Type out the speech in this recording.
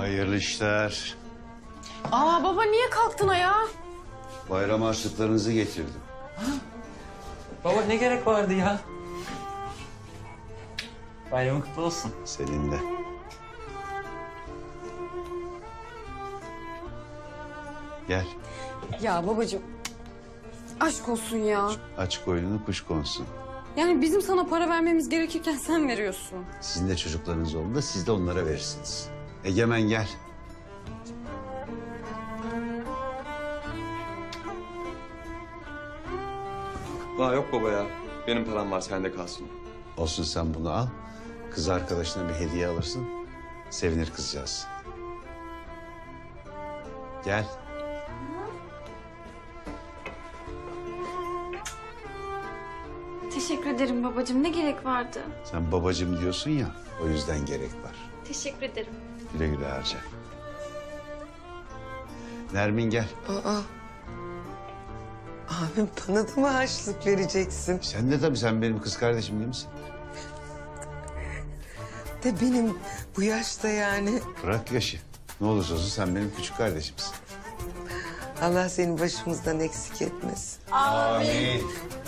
Hayırlı işler. Aa baba niye kalktın ayağa? Bayram harçlıklarınızı getirdim. Baba ne gerek vardı ya? Bayramın kutlu olsun. Senin de. Gel. Ya babacığım aşk olsun ya. Aç koynunu kuş konsun. Yani bizim sana para vermemiz gerekirken sen veriyorsun. Sizin de çocuklarınız olduğunda siz de onlara verirsiniz. Egemen gel. Daha yok baba ya. Benim param var, sende kalsın. Olsun, sen bunu al. Kız arkadaşına bir hediye alırsın. Sevinir kızcağız. Gel. Teşekkür ederim babacığım. Ne gerek vardı? Sen babacığım diyorsun ya, o yüzden gerek var. Teşekkür ederim. Güle güle harca. Nermin gel. Abim bana da mı harçlık vereceksin? Sen de tabii, sen benim kız kardeşim değil misin? De benim bu yaşta yani. Bırak yaşı. Ne olursa olsun sen benim küçük kardeşimsin. Allah seni başımızdan eksik etmesin. Amin.